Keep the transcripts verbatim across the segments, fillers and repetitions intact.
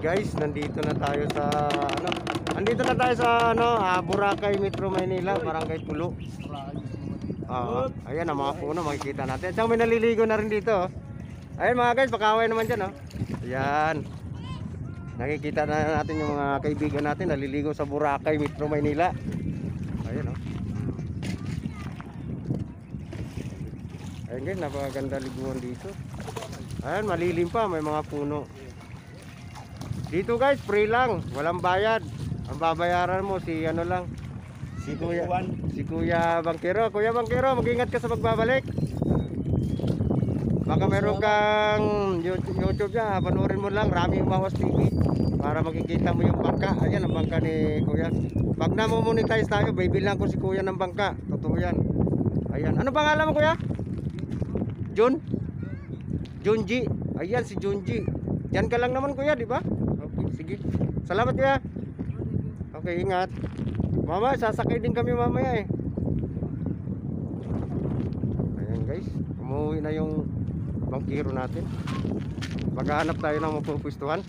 guys, nandito na tayo sa ano? Nandito na tayo sa ano, ah, Boracay, Metro Manila, Barangay Pulo. Ah, ayan ang mga puno makikita natin. At may naliligo na rin dito. Oh. Ayan mga guys, pakaway naman diyan, oh. Ayan. Nakikita na natin yung mga kaibigan natin naliligo sa Boracay, Metro Manila. Ayan, oh. Ayan guys, napakaganda liguan dito. Ayan, malilim pa, may mga puno. Dito guys, free lang, walang bayad. Ang babayaran mo si ano lang, si Kuya, si Kuya Bangkero. Kuya Bangkero, mag-ingat ka sa pagbabalik. Baka meron kang YouTube niya, panoorin mo lang Rami Umawas T V para makikita mo yung bangka. Ayan ang bangka ni Kuya. Pag na-monetize tayo, bibilang ko si Kuya ng bangka. Totoo yan. Ayan, ano pangalan mo Kuya? Jun? Junji. Ayan si Junji. Diyan ka lang naman Kuya, di ba? Okay, sige. Salamat Kuya. Okay, ingat. Mama, sasakay din kami mamaya eh. Ayan guys, umuwi na yung bangkero natin. Maghahanap tayo ng mapupustuhan.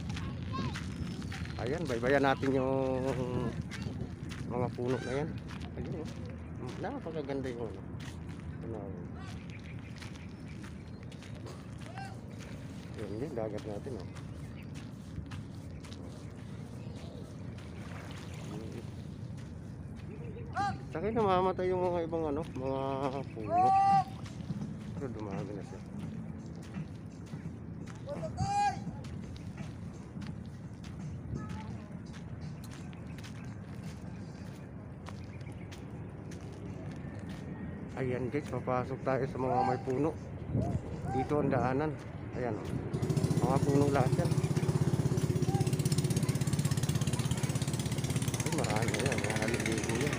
Ayan, baybayan natin yung mga puno na yan. Ayun, oh. Napakaganda yung ano. Ano. Ayan din, dagat natin oh. Sakit na mamamatay yung mga ibang ano, mga puno. Pero dumami na siya. Ayan guys, papasok tayo sa mga may puno. Dito ang daanan. Ayan oh. Mga puno lahat yan. Ay, marami yan, mga haliligo yan.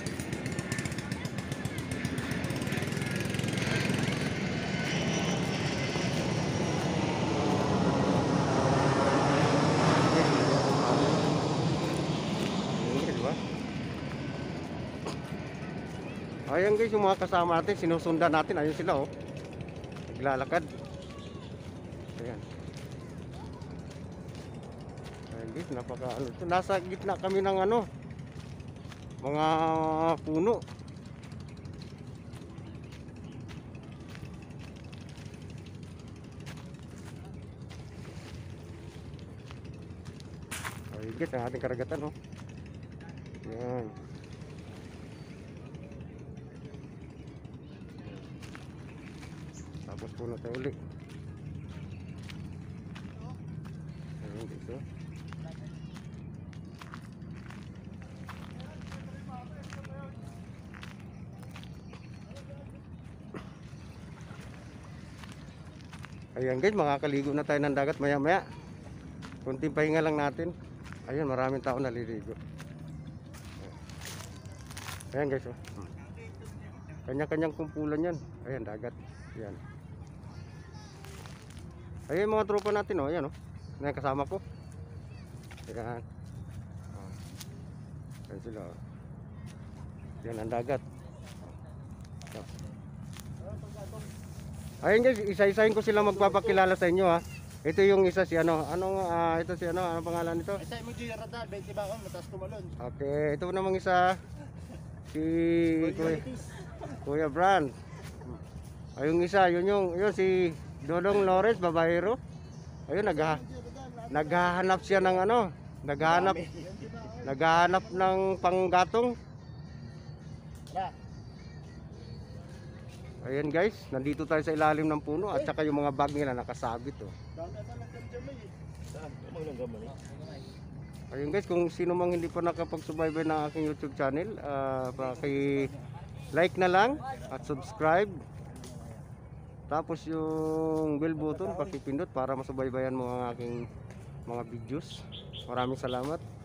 Ayan guys, yung mga kasama natin, sinusundan natin, ayun sila oh. Naglalakad. Ayan. Ayan guys, napaka ano ito. Nasa gitna kami ng ano, mga puno. Ayan guys, ang ating karagatan oh. Ayan. Tapos puno tayo ulit. Ayan dito. Ayan guys, makakaligo na tayo ng dagat maya maya. Kunting pahinga lang natin. Ayan, maraming tao naliligo. Ayan guys oh. Kanya-kanyang kumpulan yan. Ayan, dagat. Ayan. Ayan mga tropa natin oh, ayan oh. Ayan kasama ko. Ayan. Oh. Ayan sila oh. Ayan ang dagat. Oh. Ayan guys, isa-isahin ko sila magpapakilala sa inyo ha. Ito yung isa si ano, anong uh, ito si ano, anong pangalan nito? Isa mo G Radar, twenty baon, mataas tumalon. Okay, ito namang isa si Kuya, Kuya Brand. Ayun isa, yun yung yun si Dodong Lawrence Babayero. Ayun nagha naghahanap siya ng ano, naghahanap naghahanap ng panggatong. Ayan guys, nandito tayo sa ilalim ng puno at saka yung mga bag nila nakasabit oh. Ayun guys, kung sino mang hindi pa nakapag-subaybay ng aking YouTube channel, uh, paki-like na lang at subscribe. Tapos yung bell button, pakipindot para masubaybayan mo ang aking mga videos. Maraming salamat.